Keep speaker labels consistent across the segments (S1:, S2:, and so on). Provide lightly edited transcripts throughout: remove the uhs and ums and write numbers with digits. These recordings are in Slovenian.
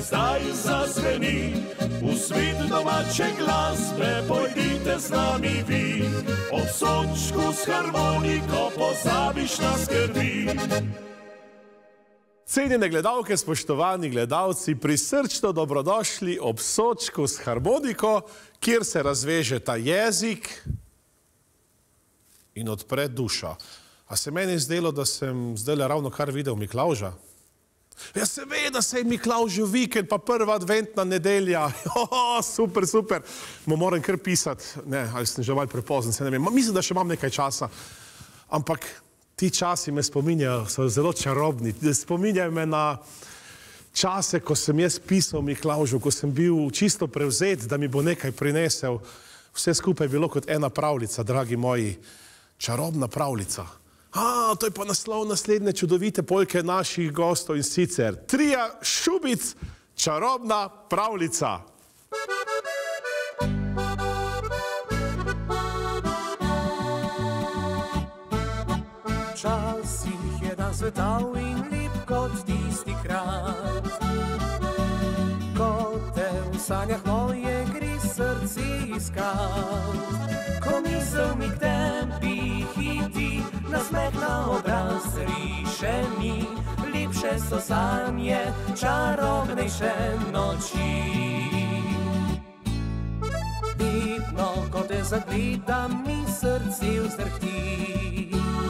S1: zdaj zazveni. V svet domače glasbe pojdite z nami vi. Ob sončku s harmoniko pozabiš na skrbi.
S2: Cenjene gledalke, spoštovani gledalci, prisrčno dobrodošli ob sončku s harmoniko, kjer se razveže ta jezik in odpre duša. A se meni zdelo, da sem zdajle ravno kar videl Miklavža? Ja, seveda se je Miklavžev vikend, pa prva adventna nedelja. Super, super. Moram kar pisati. Ne, ali sem že malo prepozen, se ne vem. Mislim, da še imam nekaj časa. Ampak ti časi me spominjajo, so zelo čarobni. Spominjajo me na čase, ko sem jaz pisal Miklavžu, ko sem bil čisto prevzet, da mi bo nekaj prinesel. Vse skupaj je bilo kot ena pravljica, dragi moji. Čarobna pravljica. To je pa naslov naslednje čudovite polke naših gostov in sicer Trija Šubic, čarobna pravljica.
S3: Včasih je dan svetal in lep kot tisti krat, ko te v sanjah moje gre srce iskat. Ko misel mi k tebi hiti, nasmeh na obraz riše mi, lepše so sanje, čarobnejše noči. Vedno, ko te zagledam, mi srce vzdrhti.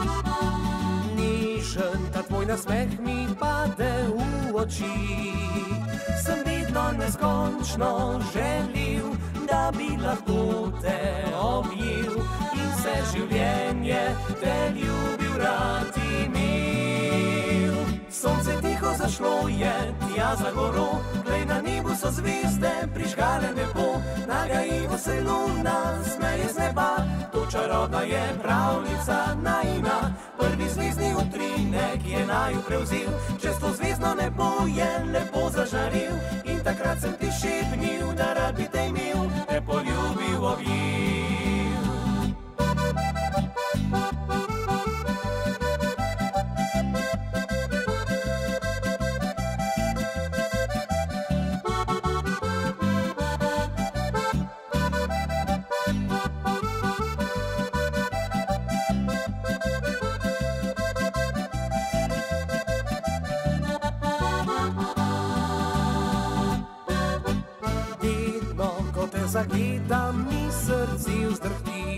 S3: Nežen ta tvoj nasmeh mi pade v oči. Sem vedno neskončno želil, da bi lahko te objel in vse življenje te ljubil rad imel. Sonce tiho zašlo je tja za goro, glej na nebu so zvezde prižgale nebo. Nagajivo se luna smeje z neba, to čarobna je pravljica najina. Prvi zvezdni utrinek je naju prevzel, čez to zvezdno nebo je lepo zažaril. In takrat sem ti šepnil, da rad bi te imel, te poljubil, objel. Zagledam mi srce vzdrhti.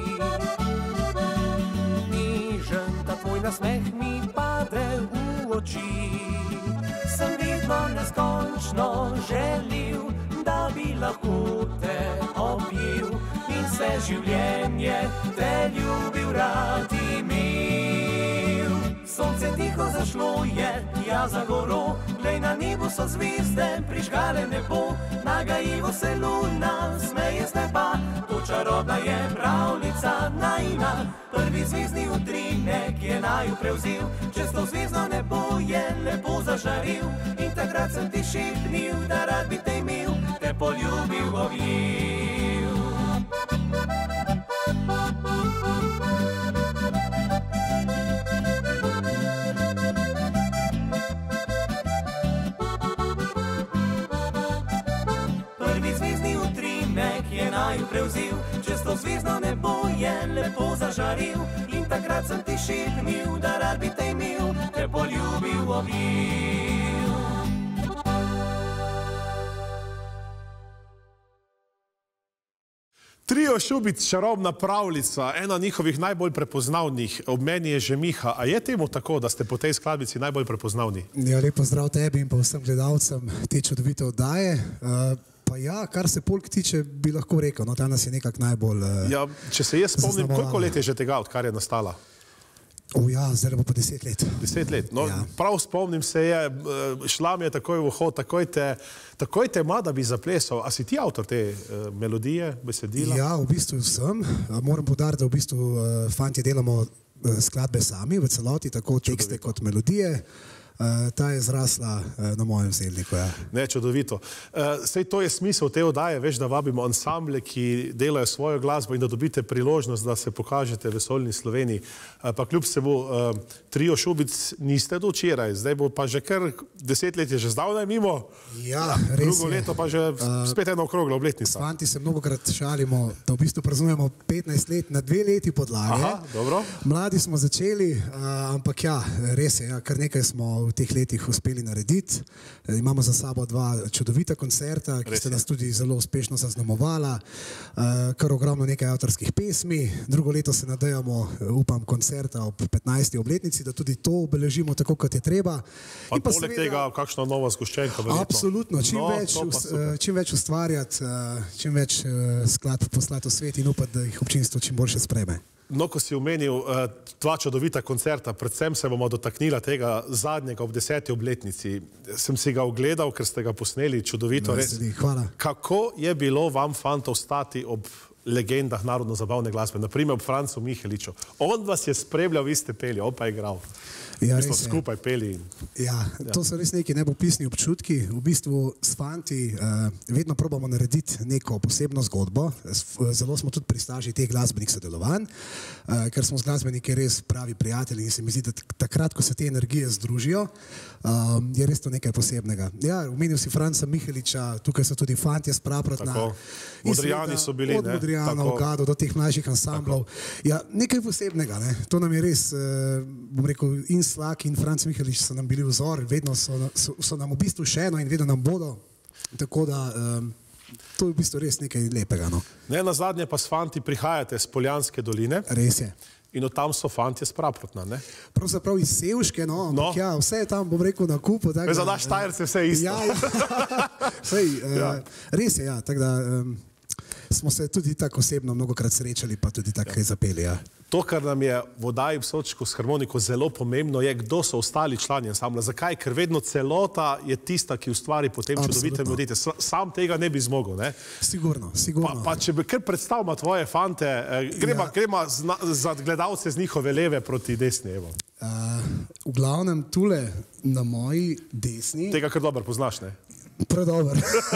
S3: Nežen ta tvoj nasmeh mi pade v oči. Sem vedno neskončno želil, da bi lahko te objel in vse življenje te ljubil rad imel. Sonce tiho zašlo je tja za goro, glej na nebu so zvezde prižgale nebo. Nagajivo se luna smeje z neba, to čarobna je pravljica najina. Prvi zvezdni utrinek je naju prevzel, čez to zvezdno nebo je lepo zažaril. In takrat sem ti šepnil, da rad bi te imel, te poljubil, objel. Prevzel, čez to zvezdno nebo je lepo zažaril. In takrat sem ti šepnil, da rad bi te imel, te poljubil, objel.
S2: Trio Šubic, čarobna pravljica, ena njihovih najbolj prepoznavnih. Ob meni je že Miha. A je temu tako, da ste po tej skladbici najbolj prepoznavni?
S4: Ja, lepo zdrav tebi in pa vsem gledalcem te čudovite oddaje. Pa ja, kar se polk tiče, bi lahko rekel, no, ta nas je nekako najbolj
S2: Ja, če se jaz spomnim, koliko let je že tega, odkar je nastala?
S4: Ja, zdaj bo pa 10 let.
S2: 10 let, no, prav spomnim se je, šla mi je takoj v uho, takoj te ima, da bi zaplesal. A si ti avtor te melodije, besedila?
S4: Ja, v bistvu sem. Moram poudariti, da v bistvu fantje delamo skladbe sami v celoti, tako tekste kot melodije. Ta je zrasla na mojem zelniku. Ja.
S2: Ne, čudovito. Sej to je smisel te oddaje, veš, da vabimo ansamble, ki delajo svojo glasbo in da dobite priložnost, da se pokažete v vesoljni Sloveniji. Pa kljub vsemu, Trio Šubic niste do včeraj, zdaj bo pa že kar 10 let je že zdavnaj mimo.
S4: Ja, res je.
S2: Drugo leto pa že spet ena okrogla obletnica.
S4: S fanti se mnogokrat šalimo, da v bistvu praznujemo 15 let na 2 leti podlage.
S2: Aha, dobro.
S4: Mladi smo začeli, ampak ja, res je, ja, kar nekaj smo v teh letih uspeli narediti. Imamo za sabo 2 čudovita koncerta, ki ste nas tudi zelo uspešno zaznamovala, kar ogromno nekaj avtorskih pesmi. Drugo leto se nadejamo, upam, koncerta ob 15. obletnici, da tudi to obeležimo tako, kot je treba.
S2: Pa poleg tega, kakšna nova zgoščenka verjetno.
S4: Absolutno, čim več ustvarjati, čim več skladb poslati v svet in upati, da jih občinstvo čim boljše sprejme.
S2: No, ko si omenil 2 čudovita koncerta, predvsem se bomo dotaknila tega zadnjega ob 10. obletnici. Sem si ga ogledal, ker ste ga posneli, čudovito, res.
S4: Hvala.
S2: Kako je bilo vam, fantov, stati ob legendah narodno-zabavne glasbe, naprimer ob Francu Miheliču? On vas je spremljal, vi ste peli, on pa je igral.
S4: Ja,
S2: mi smo skupaj peli.
S4: Ja, to so res neki nepopisni občutki. V bistvu s fanti vedno probamo narediti neko posebno zgodbo. Zelo smo tudi pristaši teh glasbenih sodelovanj, ker smo z glasbeniki res pravi prijatelji in se mi zdi, da takrat, ko se te energije združijo, je res to nekaj posebnega. Ja, omenil si Franca Miheliča, tukaj so tudi fantje s Praprotna.
S2: Tako. Modrijani so bili, ne?
S4: Od Modrijana, Ogado, do teh mlajših ansamblov. Ja, nekaj posebnega, ne? To nam je res, bom rekel, in Slak in Franc Mihelič so nam bili vzor, vedno so nam v bistvu še eno in vedno nam bodo. Tako da to je v bistvu res nekaj lepega. No.
S2: Ne, na zadnje pa s fanti prihajate z Poljanske doline.
S4: Res je.
S2: In od tam so fantje s Praprotna, ne?
S4: Pravzaprav iz Sevške, no, ampak ja, vse je tam, bom rekel, na kupu.
S2: Za naš Štajerce vse isto.
S4: Ja, res je, ja, tako da smo se tudi tako osebno mnogokrat srečali, pa tudi tako kaj zapeli, ja.
S2: To, kar nam je v oddaji Psočko s harmoniko zelo pomembno, je, kdo so ostali člani ansambla. Zakaj? Ker vedno celota je tista, ki ustvari potem čudovite melodije. Sam tega ne bi zmogel, ne?
S4: Sigurno.
S2: Pa če bi kar predstavila tvoje fante, gremo za gledalce z njihove leve proti desni, evo.
S4: V glavnem tule na moji desni...
S2: Tega kar dobro poznaš, ne?
S4: Predober.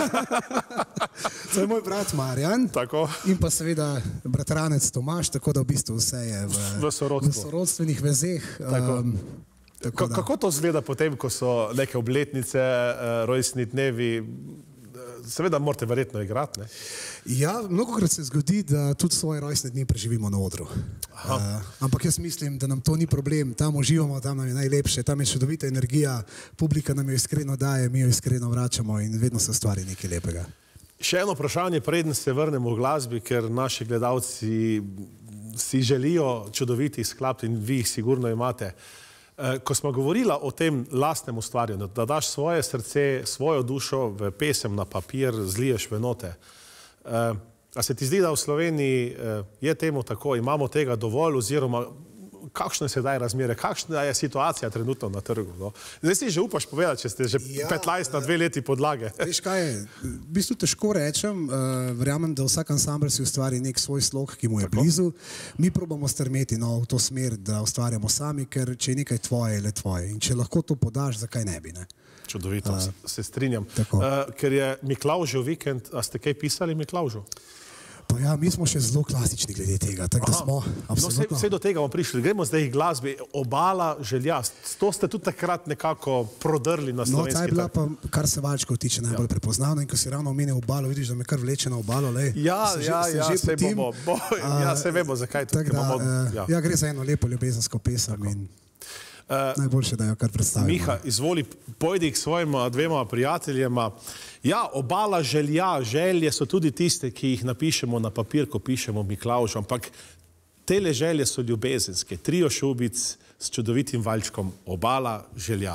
S4: To je moj brat Marjan.
S2: Tako.
S4: In pa seveda bratranec Tomaž, tako da v bistvu vse je v sorodstvenih vezeh.
S2: Kako to zgleda potem, ko so neke obletnice, rojstni dnevi? Seveda morate verjetno igrati, ne?
S4: Ja, mnogokrat se zgodi, da tudi svoje rojstne dni preživimo na odru. Ampak jaz mislim, da nam to ni problem. Tam uživamo, tam nam je najlepše, tam je čudovita energija, publika nam jo iskreno daje, mi jo iskreno vračamo in vedno se ustvari nekaj lepega.
S2: Še eno vprašanje, preden se vrnemo v glasbi, ker naši gledalci si želijo čudoviti sklad in vi jih sigurno imate. Ko smo govorila o tem lastnem ustvarjanju, da daš svoje srce, svojo dušo v pesem na papir, zliješ v note. A se ti zdi, da v Sloveniji je temu tako, imamo tega dovolj oziroma kakšne se daj razmere, kakšna je situacija trenutno na trgu? No? Zdaj si že upaš povedati, če ste že 15 na 2 leti podlage.
S4: Veš kaj je, v bistvu težko rečem, verjamem, da vsak ansambl si ustvari nek svoj slog, ki mu je blizu. Mi probamo strmeti v to smer, da ustvarjamo sami, ker če je nekaj tvoje, je le tvoje. In če lahko to podaš, zakaj ne bi, ne?
S2: Čudovito, se strinjam. Ker je Miklavžev vikend, a ste kaj pisali Miklavžu?
S4: Pa ja, mi smo še zelo klasični glede tega, tako da smo absolutno...
S2: Vse do tega bomo prišli. Gremo zdaj k glasbi. Obala želja. To ste tudi takrat nekako prodrli na slovenski.
S4: No, ta je bila pa, kar se valčkov tiče, najbolj prepoznavno. In ko si ravno omenil obalo, vidiš, da me kar vleče na obalo.
S2: Se vemo, zakaj to.
S4: Ja, gre za eno lepo ljubezensko pesem in najboljše, da jo kar predstavimo.
S2: Miha, izvoli, pojdi k svojima 2 prijateljema. Ja, obala želja, želje so tudi tiste, ki jih napišemo na papir, ko pišemo Miklavžu, ampak tele želje so ljubezenske. Trio Šubic s čudovitim valčkom Obala želja.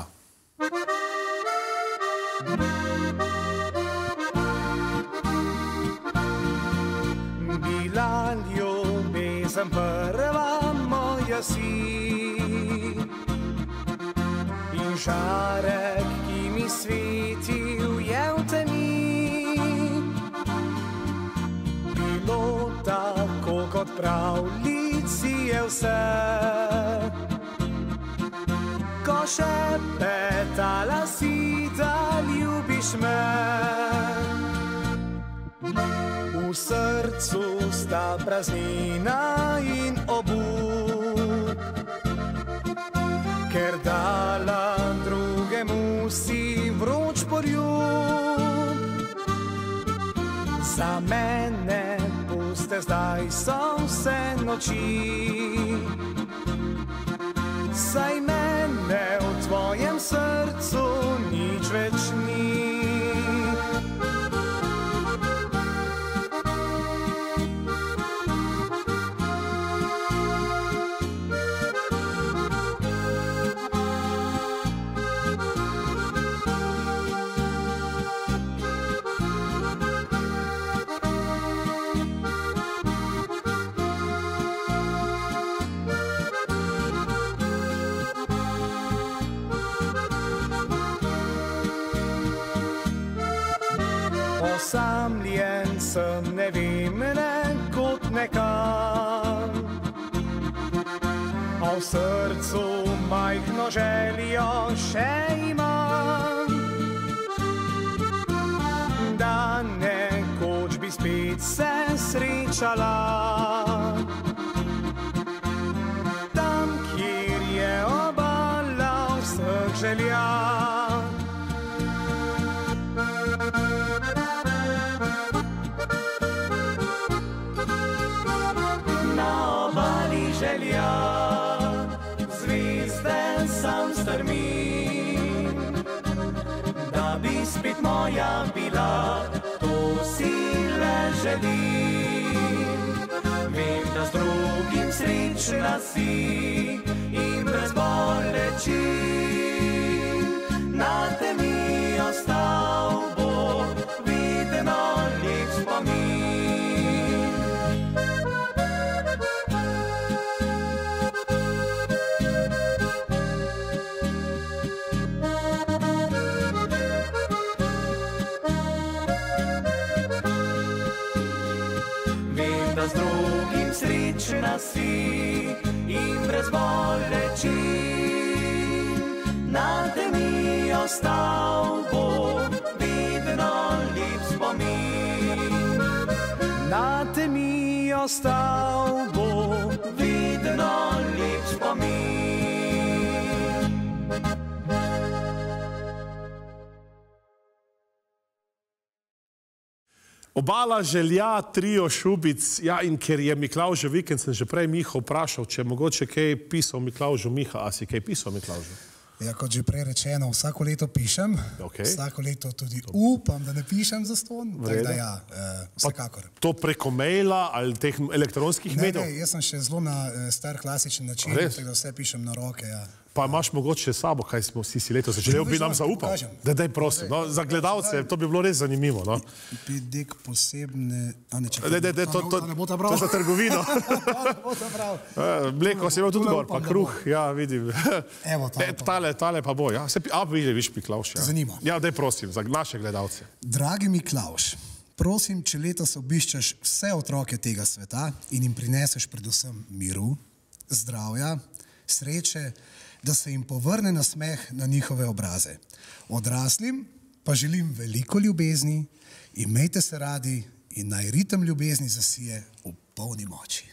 S3: Bila ljubezen prva moja si in žarek, ki mi svetil je v temi. Bilo tako kot pravljici je vse, ko šepet šeptala si, da ljubiš me. V srcu sta praznina in obud, ker dala drugemu si vroč poljub. Za mene puste zdaj so vse noči, saj mene v tvojem srcu nič več ni. Osamljen sem, ne vem, nekod nekam, a v srcu majhno željo še imam, da nekoč bi spet se srečala, tam, kjer je obala vseh želja. Želja, zvezde sam strmim, da bi spet moja bila, to si le želim. Vem, da z drugim srečna si in brez boleči, na te mi ostal bo vidno lep spomin. Z drugim srečna si in brez boleči, na te mi ostal bo vidno lep spomin. Na te mi ostal bo vidno lep spomin.
S2: Obala želja, trio Šubic, ja, in ker je Miklavžev vikend, sem že prej Miho vprašal, če je mogoče kaj pisal Miklavžu. Miha, a si kaj pisal Miklavžu?
S4: Ja, kot že prej rečeno, vsako leto pišem, vsako leto tudi upam, da ne pišem zastonj, tako da ja, vsekakor.
S2: To preko maila ali teh elektronskih medijev?
S4: Ne, jaz sem še zelo na star klasičen način, tako da vse pišem na roke, ja.
S2: Pa imaš mogoče sabo, kaj smo si letos začeli, bi nam zaupal? Daj, prosim, za gledalce, to bi bilo res zanimivo.
S4: Pidek posebne...
S2: To ne bo ta prav. To je za trgovino. Mleko si imel tudi gor, pa kruh, ja, vidim.
S4: Evo,
S2: tale pa bo, ja. Vidiš Miklavž, ja.
S4: Zanima.
S2: Ja, daj, prosim, za naše gledalce.
S4: Dragi Miklavž, prosim, če letos obiščeš vse otroke tega sveta in jim prineseš predvsem miru, zdravja, sreče, da se jim povrne nasmeh na njihove obraze. Odraslim pa želim veliko ljubezni, imejte se radi in naj ritem ljubezni zasije v polni moči.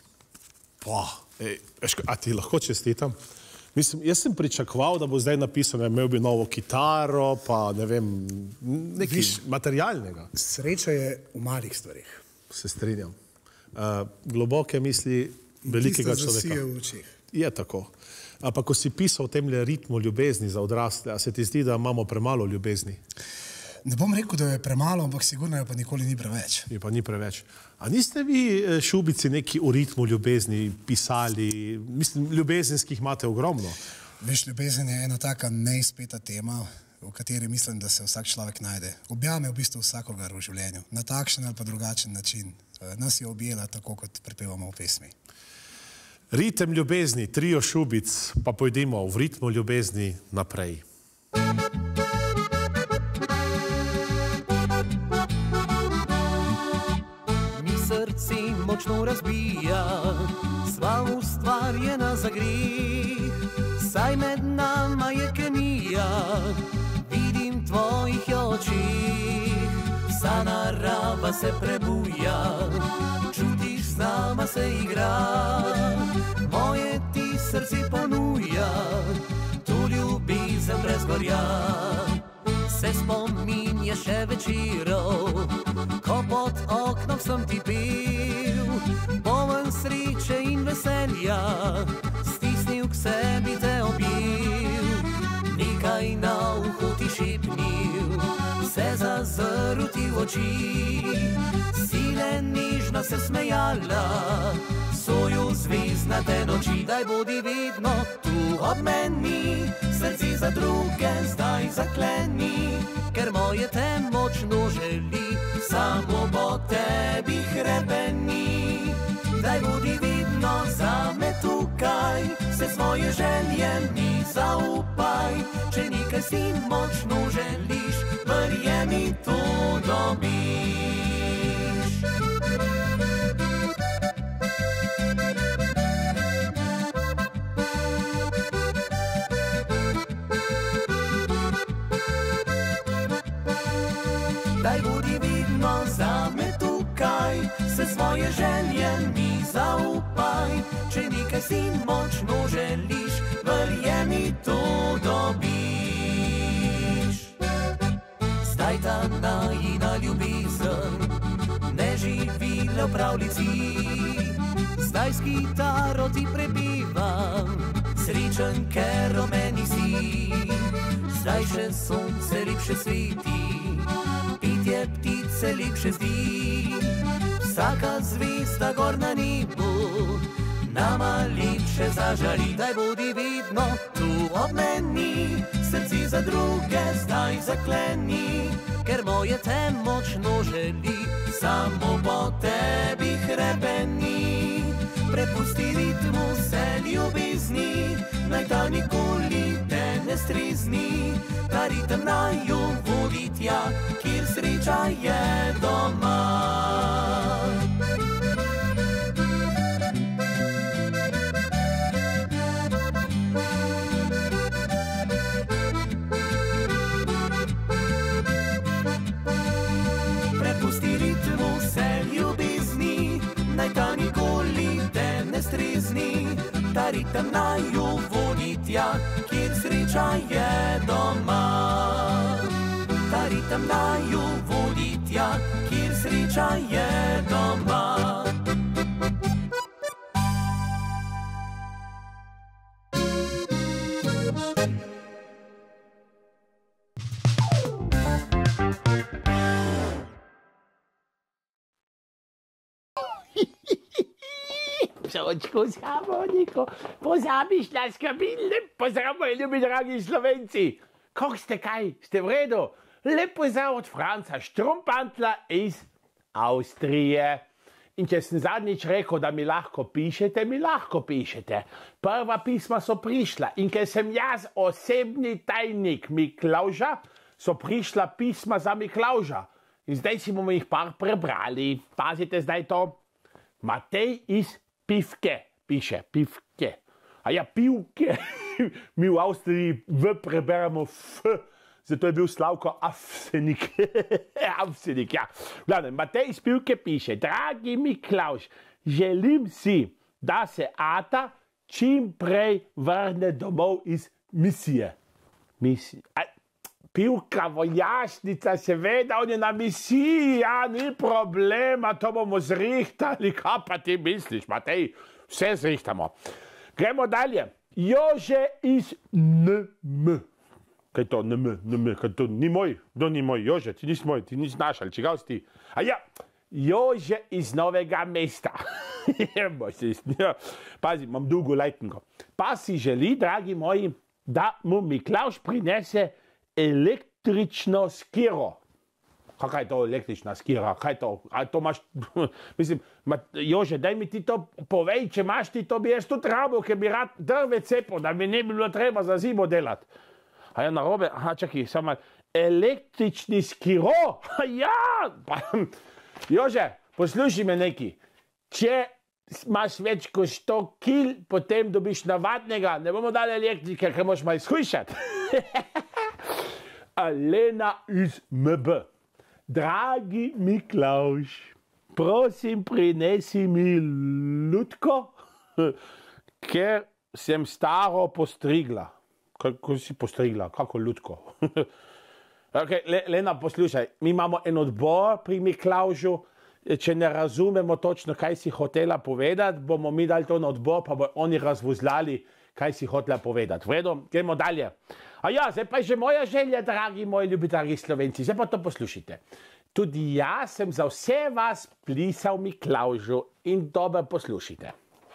S2: A ti lahko čestitam? Mislim, jaz sem pričakoval, da bo zdaj napisano, imel bi novo kitaro, pa ne vem, nekaj materialnega.
S4: Sreča je v malih stvarih.
S2: Se strinjam. Globoke misli velikega človeka.
S4: Tista zasije v očeh.
S2: Je tako. Pa ko si pisal o tem ritmu ljubezni za odrasle, a se ti zdi, da imamo premalo ljubezni?
S4: Ne bom rekel, da je premalo, ampak sigurno je pa nikoli ni preveč.
S2: Je pa ni preveč. A niste vi, Šubici, neki o ritmu ljubezni pisali? Mislim, ljubezenskih imate ogromno.
S4: Veš, ljubezen je ena taka neizpeta tema, v kateri mislim, da se vsak človek najde. Objame v bistvu vsakogar v življenju, na takšen ali pa drugačen način. Nas je objela tako, kot prepevamo v pesmi.
S2: Ritem ljubezni, trio Šubic, pa pojdimo v ritmu ljubezni naprej.
S3: Mi se srci močno razbija, sva ustvarjena za greh, saj med nama je kemija, vidim tvojih očih, vsa narava se prebuja, čutiš z nama se igra, moje ti srce ponuja, tu ljubezen brez gorja. Se spominja še večerov, ko pod oknom sem ti pil, poln sreče in veselja, stisnil k sebi te objel, nekaj na uho ti šepnil, se zazrl ti v oči, sile nežno se smejala, soju zvezdnate noči, daj bodi vedno tu ob meni, srce za druge zdaj zakleni, ker moje te močno želi, samo po tebi hrepeni. Daj bodi vedno zame tukaj, se svoje želje mi zaupaj, če nekaj si močno želiš, verjemi to dobiš. Daj bodi vedno zame tukaj, se svoje želje mi zaupaj, če nekaj si močno želiš, verjemi to dobiš. Zdaj ta najina ljubezen ne živi le v pravljici, zdaj s kitaro ti prebivam, srečen, ker o meni si, zdaj še sonce lepše sveti, pitje ptice lepše zdi, vsaka zvezda gor na nebu nama lepše zažari. Daj bodi vedno tu ob meni, srce za druge zdaj zakleni, ker moje te močno želi, samo po tebi hrepeni. Prepusti ritmu se ljubezni, naj ta nikoli te ne strezni, ta ritem naju vodi tja, kjer sreča je doma. Prepusti ritmu se ljubezni, naj ta nikoli te ne strezni, ta ritem naju vodi tja, kjer sreča je doma. Ta ritem naju vodi tja, kjer sreča je doma.
S5: Psočku s harmoniko, pozabiš na skrbile, pozdrav moji ljubi dragi Slovenci. Kako ste kaj? Ste v redu? Lep pozdrav od Franca Štrumpantla iz Avstrije. In če sem zadnjič rekel, da mi lahko pišete, mi lahko pišete. Prva pisma so prišla in ker sem jaz osebni tajnik Miklavža, so prišla pisma za Miklavža. In zdaj si bomo jih par prebrali. Pazite zdaj to. Matej iz Pivke piše, Pivke. A ja, Pivke. Mi v Avstriji V preberemo F. Zato je bil Slavko Avsenik. Avsenik, ja. Glavno, Matej iz Pivke piše, dragi Miklavž, želim si, da se Ata čim prej vrne domov iz misije. Pivka, vojašnica, seveda, on je na misiji, ja, ni problema, to bomo zrihtali, kaj pa ti misliš, Matej, vse zrihtamo. Gremo dalje. Jože iz NM. Kaj to NM, kaj to ni moj, kdo ni moj, Jože, ti nisi moj, ti nisi naš, ali čigav si ti? A ja, Jože iz Novega mesta. Pazi, imam dolgo lajtenko. Pa si želi, dragi moji, da mu Miklavž prinese električno skiro. Kaj je to električna skira? Kaj to? A to imaš, mislim, Jože, daj mi ti to povej, če imaš ti to, bi jaz tudi rabo, ker bi rad drve cepil, da mi ne bi bilo treba za zimo delati. A ja, narobe, aha, čakaj, samo električni skiro, ja, pa, Jože, poslušaj me neki. Če imaš več kot 100 kil, potem dobiš navadnega, ne bomo dali elektrike, ker moraš malo izhujšati. Alena iz MB. Dragi Miklavž, prosim, prinesi mi lutko, ker sem staro postrigla. Kako si postrigla? Kako lutko? Okay, Lena, poslušaj, mi imamo en odbor pri Miklavžu, če ne razumemo točno, kaj si hotela povedati, bomo mi dali to na odbor, pa bo oni razvozlali, kaj si hotela povedati. V redu, gremo dalje. A ja, zdaj pa je že moja želja, dragi moji ljubi, dragi Slovenci, zdaj pa to poslušajte. Tudi jaz sem za vse vas plisal Miklavžu in dobro poslušajte.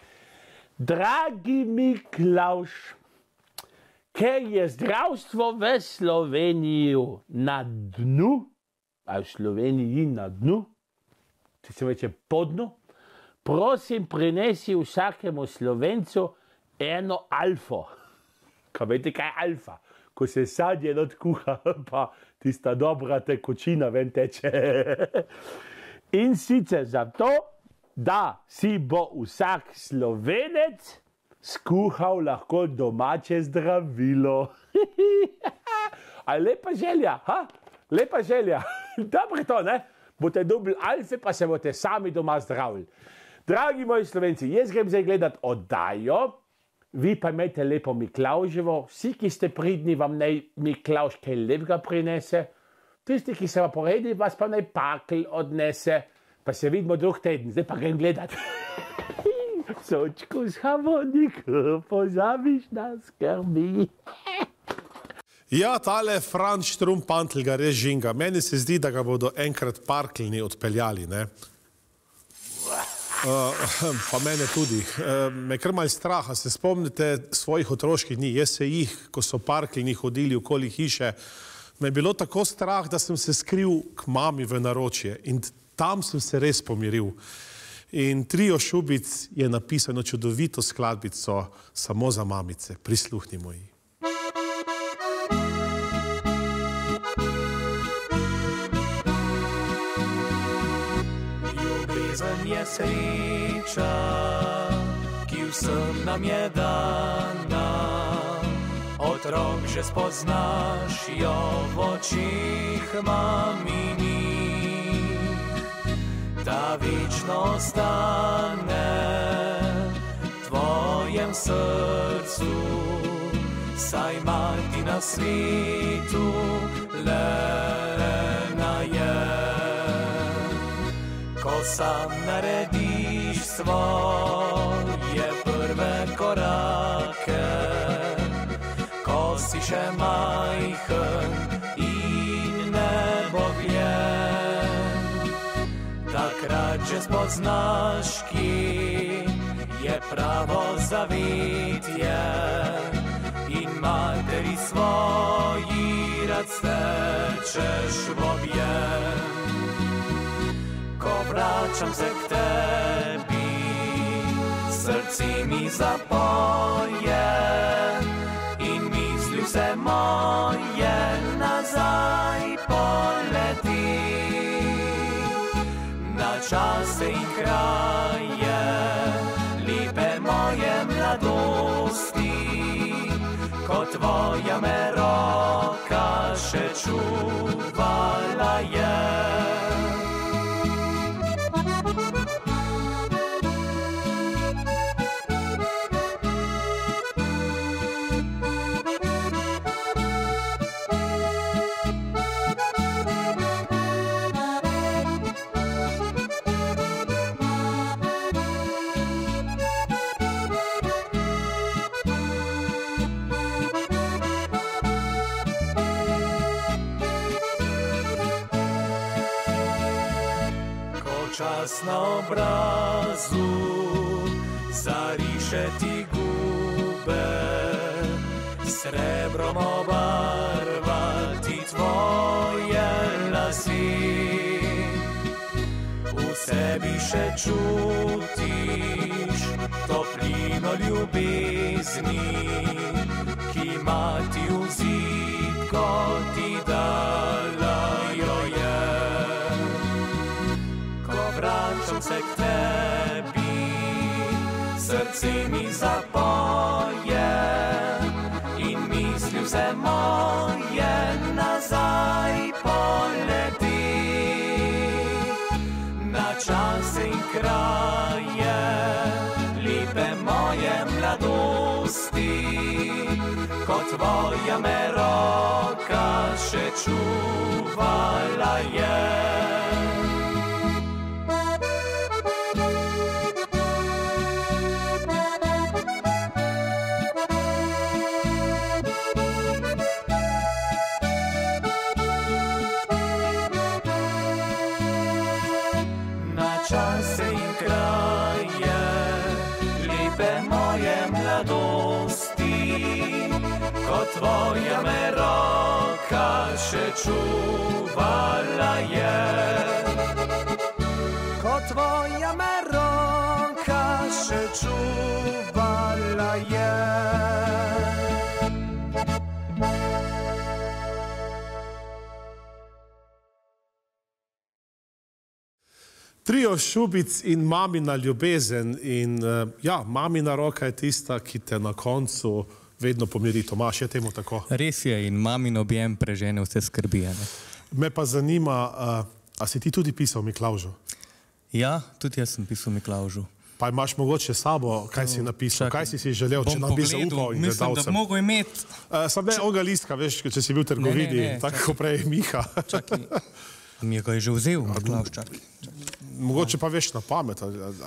S5: Dragi Miklavž, ker je zdravstvo v Sloveniji na dnu, a v Sloveniji na dnu, če se reče po dnu, prosim, prinesi vsakemu Slovencu eno alfo. Kaj veste, kaj je alfa? Ko se sadje not kuha, pa tista dobra tekočina ven teče. In sicer zato, da si bo vsak Slovenec skuhal lahko domače zdravilo. A lepa želja, ha? Lepa želja. Dobro to, ne? Boste dobili alfe, pa se boste sami doma zdravili. Dragi moji Slovenci, jaz grem zdaj gledat oddajo, vi pa imejte lepo Miklavževo, vsi, ki ste pridni, vam naj Miklavž kaj lepega prinese, tisti, ki se vam poredi, vas pa naj pakl odnese, pa se vidimo drug teden, zdaj pa grem gledat. Sočku s harmoniko, pozabiš na skrbi.
S2: Ja, tale Franc Štrumpantl ga res žinga. Meni se zdi, da ga bodo enkrat parklni odpeljali, ne? Pa mene tudi. Me kar malo straha. Se spomnite svojih otroških dni? Jaz se jih, ko so parklini hodili okoli hiše, me je bilo tako strah, da sem se skril k mami v naročje. In tam sem se res pomiril. In Trio Šubic je napisano čudovito skladbico samo za mamice. Prisluhnimo ji.
S3: Ljubezen je sreča, ki vsem nam je dana. Otrok že spoznaš jo v očih maminih, da večno ostane v tvojem srcu, saj mati na svetu le ena je. Ko sam narediš svoje prve korake, ko si še majhen in nebogljen, takrat že spoznaš, kje je pravo zavetje in materi svoji rad stečeš v objem. Ko vračam se k tebi, srce mi zapoje in misli vse moje nazaj poleti na čase in kraje lepe moje mladosti, ko tvoja me roka še čuvala je. Čas na obrazu zariše ti gube, srebrom obarvati tvoje lasi. V sebi še čutiš toplino ljubezni, ki mati v zibko ti dala jo je. Vračam se k tebi, srce mi zapoje in misli vse moje nazaj poleti na čase in kraje lepe moje mladosti, ko tvoja me roka še čuvala je. Čase in kraje lepe moje mladosti, ko tvoja me roka še čuvala je. Ko tvoja me roka še čuvala je.
S2: Trio Šubic in Mamina ljubezen in ja, mamina roka je tista, ki te na koncu vedno pomiri. Tomaž, je temu tako?
S6: Res je in mamin objem prežene vse skrbi.
S2: Me pa zanima, a si ti tudi pisal Miklavžu?
S6: Ja, tudi jaz sem pisal Miklavžu.
S2: Pa imaš mogoče sabo, kaj si napisal, kaj si želel, če nam bi zaupal in gledalcem?
S6: Mislim, da mogo imeti.
S2: Sam ne onga listka, veš, če si bil v trgovini, tako prej Miha.
S6: Čakaj, mi je ga je že vzel, Miklavž, čakaj.
S2: Mogoče pa veš na pamet.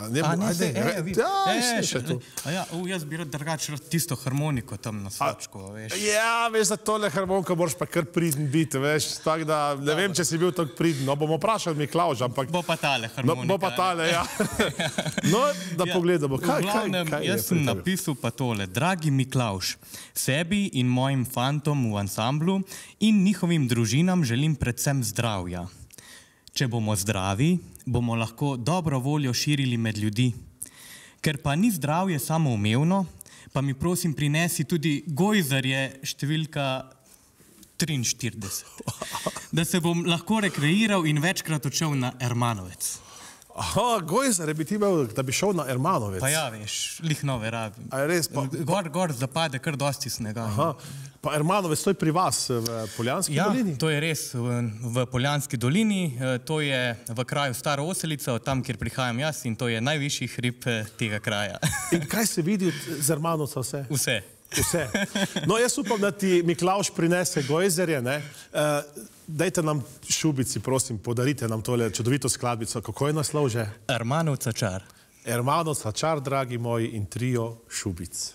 S6: Jaz bi rad drugače tisto harmoniko tam na svačku, veš.
S2: Ja, veš, za tole harmoniko moraš pa kar pridn biti, veš, tako da ne vem, če si bil tako pridn, no bomo vprašali Miklavža, ampak...
S6: Bo pa tale harmonika.
S2: Bo pa tale, ja. No, da pogledamo, kaj je pri tebi?
S6: Jaz sem napisal pa tole, dragi Miklavž, sebi in mojim fantom v ansamblu in njihovim družinam želim predvsem zdravja. Če bomo zdravi, bomo lahko dobro voljo širili med ljudi. Ker pa ni zdravje samoumevno, pa mi prosim prinesi tudi gojzarje številka 43. Da se bom lahko rekreiral in večkrat odšel na Ermanovec.
S2: Aha, gojzare bi ti imel, da bi šel na Ermanovec.
S6: Pa ja, veš, lih nove rabim.
S2: A je res pa...
S6: Gor zapade kar dosti snega.
S2: Aha, pa Ermanovec, to je pri vas v Poljanski dolini?
S6: Ja, to je res v Poljanski dolini, to je v kraju Stara Oselica, od tam, kjer prihajam jaz in to je najvišji hrib tega kraja. In
S2: kaj se vidi z Ermanovca vse?
S6: Vse.
S2: Vse. No, jaz upam, da ti Miklavž prinese gojzerje, ne? Dajte nam Šubici, prosim, podarite nam tole čudovito skladbico. Kako je naslov že?
S6: Ermanovca čar.
S2: Ermanovca čar, dragi moji, in trio Šubic.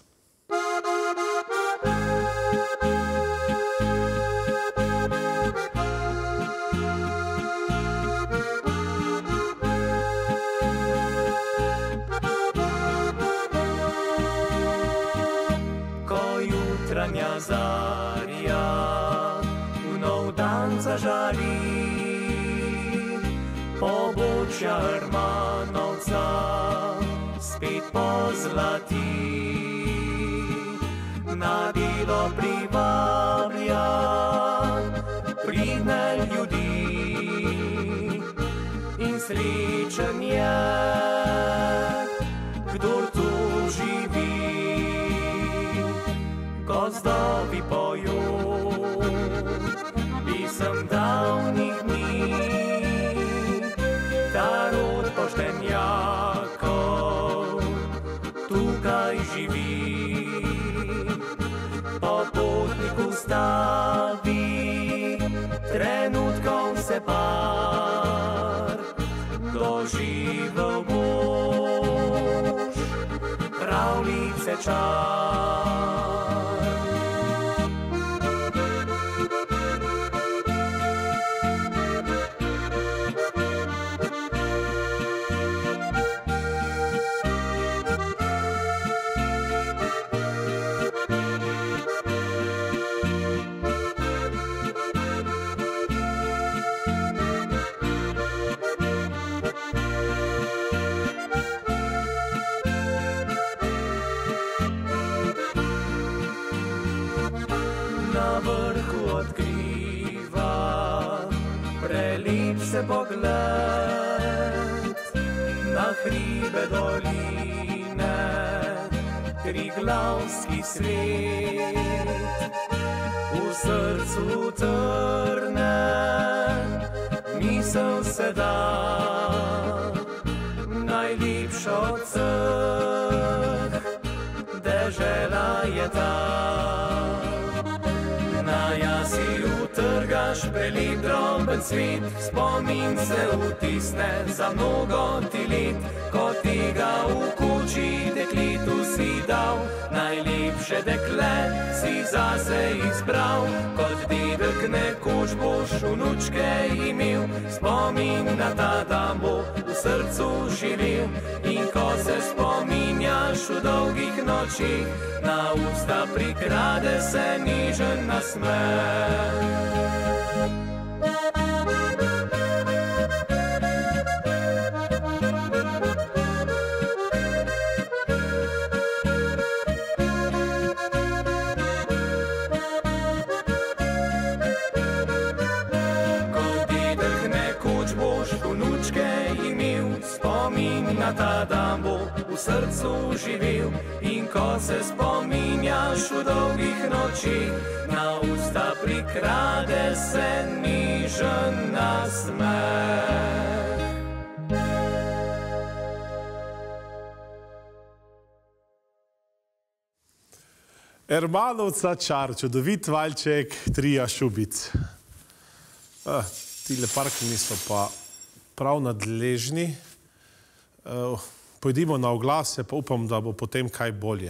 S3: Ko jutranja zarja nov dan zažari, pobočja Ermanovca spet pozlati, na delo privablja pridne ljudi in srečen je, kdor tu živi. Gozdovi pojo pisem davnih dni, ta rod poštenjakov tukaj živi. Popotnik ustavi, trenutkov se par, doživel boš pravljice čar. Na vrhu odkriva prelep se pogled na hribe doline, Triglavski svet. V srcu trne, misel se da, najljubša od vseh, dežela je ta. Na jasi utrgaš prelip droben cvet, spomin se utisne za mnogo ti let, ko ti ga v kući deklitu si dal, najlepše dekle si zase izbral, kot dedek nekoč boš vnučke imel, spomin na ta dan bo v srcu živel, in ko se spominjaš v dolgih nočih, na usta prikrade se nižen nasmeh. Na ta dan bo v srcu živel, in ko se spominjaš v dolgih nočih, na usta prikrade se nižen nasmeh.
S2: Ermanovca čar, čudovit valček, Trija Šubic. Tile parkini so pa prav nadležni. Pojdimo na oglase, pa upam, da bo potem kaj bolje.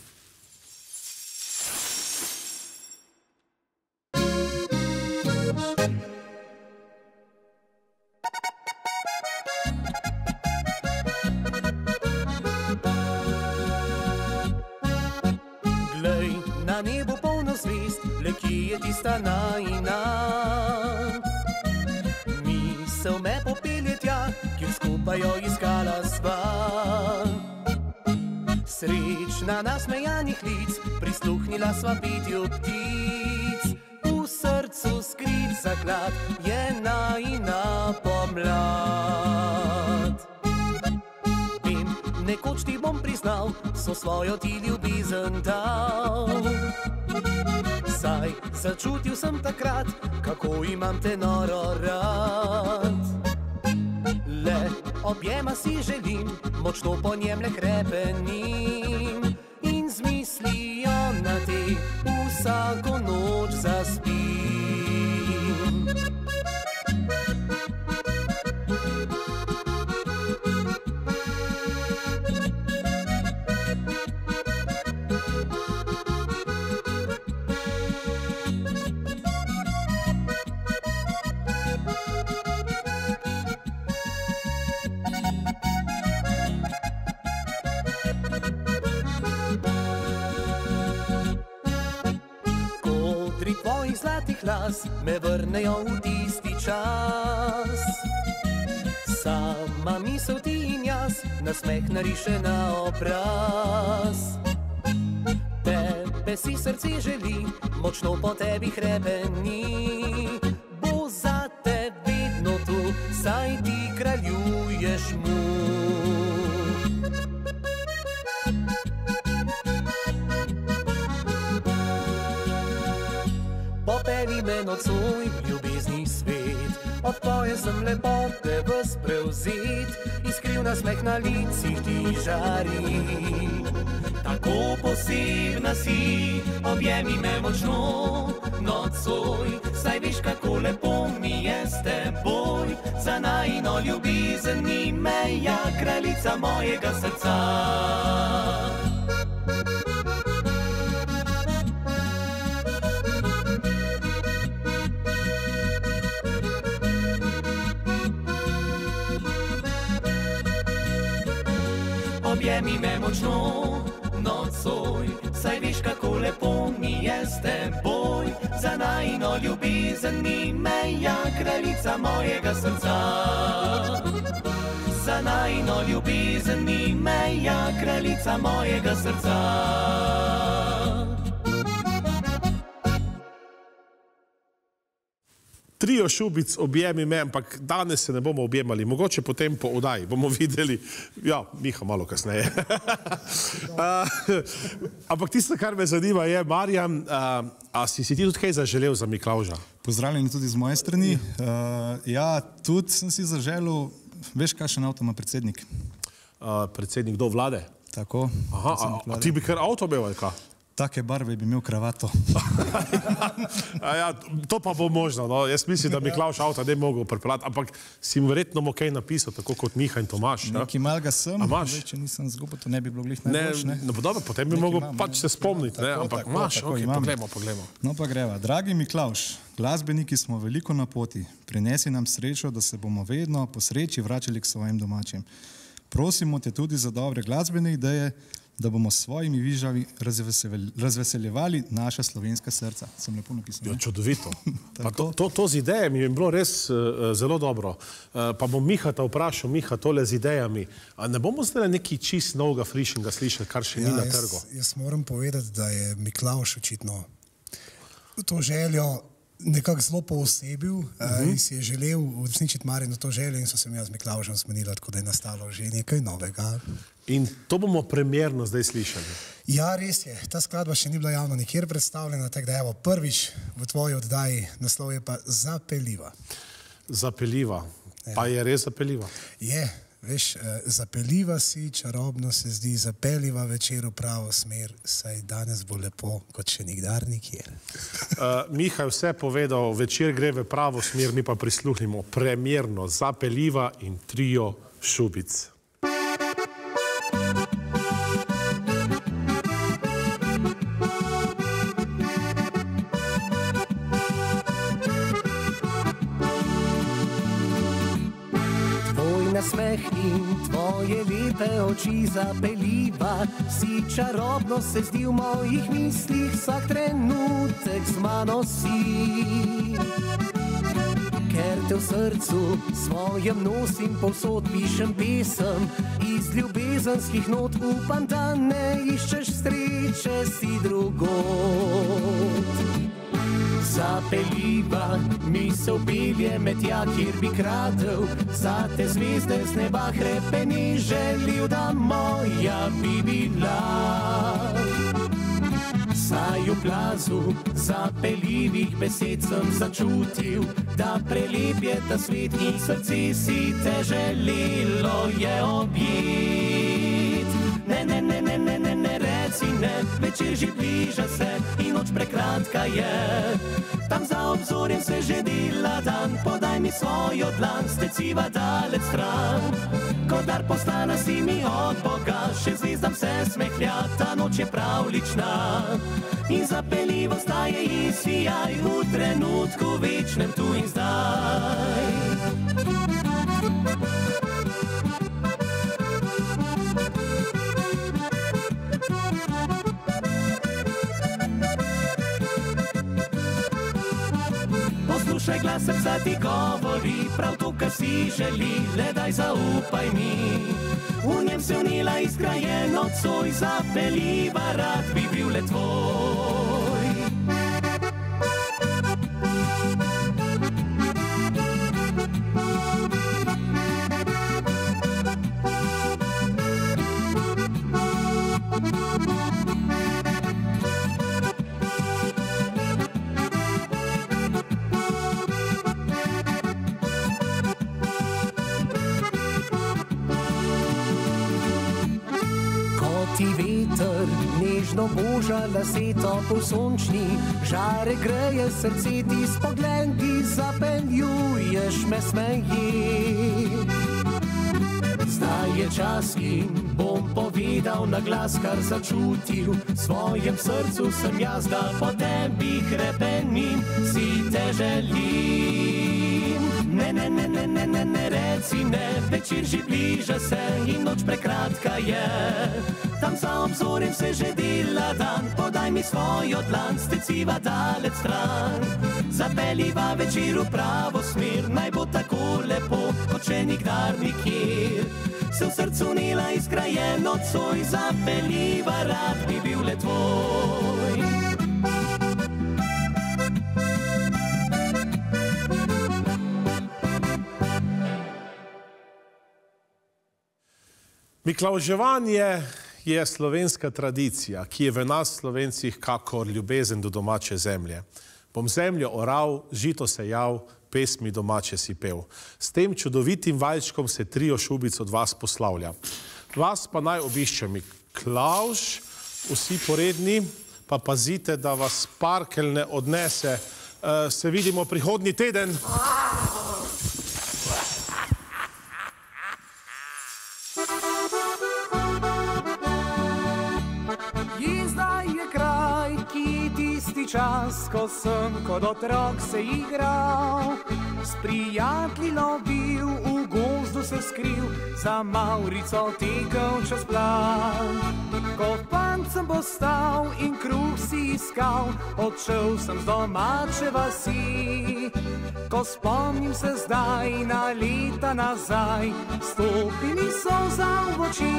S3: Glej, na nebu polno zvezd, le kje je tista najina? Misel me popelje tja, kjer skupaj jo iskala sva. Srečna nasmejanih lic, prisluhnila sva petju ptic. V srcu skrit zaklad je najina pomlad. Vem, nekoč ti bom priznal, so svojo ti ljubezen dal. Saj začutil sem takrat, kako imam te noro rad. Le objema si želim, močno po njem le hrepenim, in z mislijo na te vsako noč zaspim. Tvojih zlatih las me vrnejo v tisti čas. Sama misel ti in jaz, nasmeh nariše na obraz. Tebe si srce želi, močno po tebi hrepeni. Bo za te vedno tu, saj ti kraljuješ mu. Popeli me nocoj v ljubezni svet, odpoje sem lepote ves prevzet, iskriv nasmeh na licih ti žari. Tako posebna si, objemi me močno nocoj, saj veš, kako lepo mi je s teboj. Za najino ljubezen ni meja, kraljica mojega srca. Objemi me močno nocoj, saj veš, kako lepo mi je s teboj. Za najino ljubezen ni meja, kraljica mojega srca. Za najino ljubezen ni meja, kraljica mojega srca.
S2: Trio Šubic, objemi me, ampak danes se ne bomo objemali. Mogoče potem po oddaji bomo videli. Ja, Miha malo kasneje. Ampak tisto, kar me zanima, je, Marjan, a si ti tudi kaj zaželel za Miklavža?
S7: Pozdravljeni tudi z moje strani. Ja, tudi sem si zaželel, veš, kakšen avto ima predsednik?
S2: Predsednik do vlade?
S7: Tako.
S2: Aha, a ti bi kar avto imel, ali kaj?
S7: Take barve bi imel kravato.
S2: Ja, to pa bo možno, no. Jaz mislim, da Miklavž avta ne bi mogel pripeljati, ampak si mu verjetno kaj napisal, tako kot Miha in Tomaž.
S7: Nekaj malga sem, če nisem zgubil, to ne bi bilo glih najboljš, ne?
S2: No, dobro, potem bi mogel pač se spomniti, ne, ampak imaš, ok, poglejmo.
S7: No pa greva. Dragi Miklavž, glasbeniki smo veliko na poti. Prinesi nam srečo, da se bomo vedno po sreči vračali k svojim domačim. Prosimo te tudi za dobre glasbene ideje, da bomo s svojimi vižavi razveseljevali naša slovenska srca. Sem lepo napisal, ne?
S2: Ja, čudovito. To z idejami je bilo res zelo dobro. Pa bom Mihata vprašal, Miha, tole z idejami. A ne bomo zdaj nekaj čist novega frišenga slišali, kar še ni na trgu?
S4: Jaz moram povedati, da je Miklavž očitno to željo nekako zelo poosebil in si je želel uresničiti Marjanu to željo in so se mi jaz z Miklavžem zmenila, tako da je nastalo že nekaj novega.
S2: In to bomo premjerno zdaj slišali.
S4: Ja, res je. Ta skladba še ni bila javno nikjer predstavljena, tako da evo prvič v tvoji oddaji, naslov je pa Zapeljiva.
S2: Zapeljiva. Pa je res zapeljiva?
S4: Je. Veš, zapeljiva si, čarobno se zdi, zapeljiva večer v pravo smer, saj danes bo lepo, kot še nikdar nikjer.
S2: Miha je vse povedal, večer gre v pravo smer, mi pa prisluhnimo premjerno Zapeljiva in Trio Šubic.
S3: Smeh in tvoje lepe oči zapeljiva, si čarobno se zdi v mojih mislih, vsak trenutek z mano si. Ker te v srcu svojem nosim, povsod pišem pesem, iz ljubezenskih not upam, da ne iščeš sreče si drugod. Zapeljiva misel pelje me tja, kjer bi kradel, za te zvezde z neba hrepeni, želil, da moja bi bila. Saj v plazu zapeljivih besed sem začutil, da prelep je ta svet in srce si te želelo je objet. Ne, reci ne, večer že bliža se in noč prekratka je. Tam za obzorjem se že dela dan, podaj mi svojo dlan, steciva daleč stran. Ko dar postana si mi od Boga, še zvezdam se smehlja, ta noč je pravlična. In zapeljivo staje in sijaj v trenutku večnem tu in zdaj. Poslušaj glas srca ti govori, prav to, kar si želi, le daj zaupaj mi. V njem se vnila iskra je nocoj, zapeljiva, rad bi bil le tvoj. Ti veter nežno boža lase topel sončni, žare greje srce ti s pogledi, zapeljuješ me smeji. Zdaj je čas in bom povedal na glas, kar začutil, v svojem srcu sem jaz, da po tebi hrepenim, si te želim. Ne, reci ne, večer že bliža se in noč prekratka je. Tam za obzorjem se že dela dan, podaj mi svojo dlan, steciva daleč stran. Zapeljiva večer v pravo smer, naj bo tako lepo, kot še nikdar nikjer. Se v srcu nila iskra je nocoj, zapeljiva, rad bi bil le tvoj.
S2: Miklavževanje je slovenska tradicija, ki je v nas Slovencih kakor ljubezen do domače zemlje. Bom zemljo oral, žito sejal, pesmi domače si pel. S tem čudovitim valjčkom se trio šubic od vas poslavlja. Vas pa naj obišče Miklavž, vsi poredni, pa pazite, da vas parkelj ne odnese. Se vidimo prihodnji teden.
S3: Čas, ko sem kot otrok se igral, s prijatelji lovil, v gozdu se skril, za Maurico tekel čez plan. Ko fant sem postal in kruh si iskal, odšel sem z domače vasi. Ko spomnim se zdaj na leta nazaj, stopi mi solza v oči.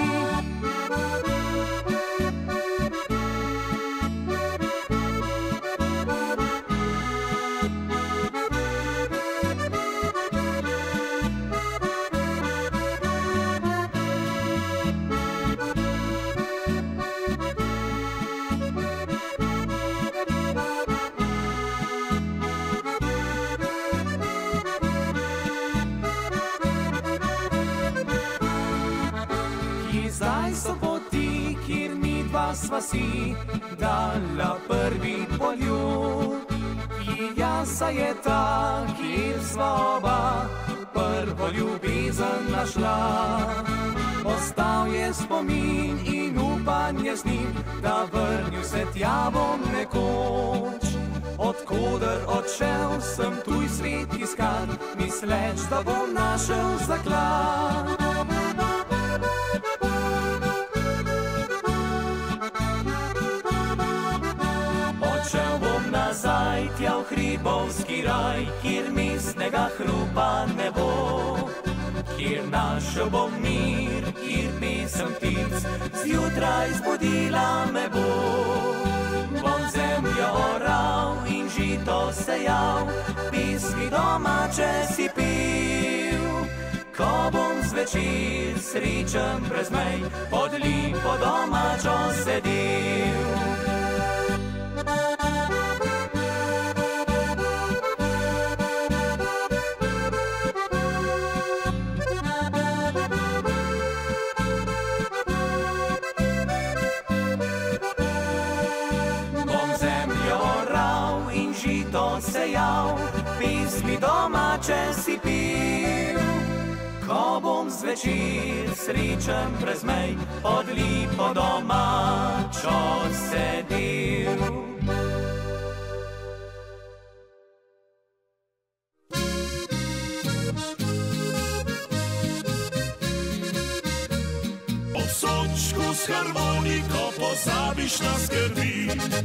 S3: Svasi dala prvi poljub. I jasa je ta, kjer sva oba prvo ljubezen našla. Ostal je spomin in upanje z njim, da vrnil se tja bom nekoč. Odkoder odšel sem tuj svet iskat, misleč, da bom našel zaklad. Nazaj tja v hribovski raj, kjer mestnega hrupa ne bo, kjer našel bom mir, kjer pesem ptic zjutraj zbudila me bo. Bom zemljo oral in žito sejal, pesmi domače si pil. Ko bom zvečer srečen brez mej, pod lipo domačo sedil. Sejal, pesmi domače si pil. Ko bom zvečer srečen brez mej, pod lipo domačo sedil.
S1: Ob sočku s harmoniko pozabiš na skrbi.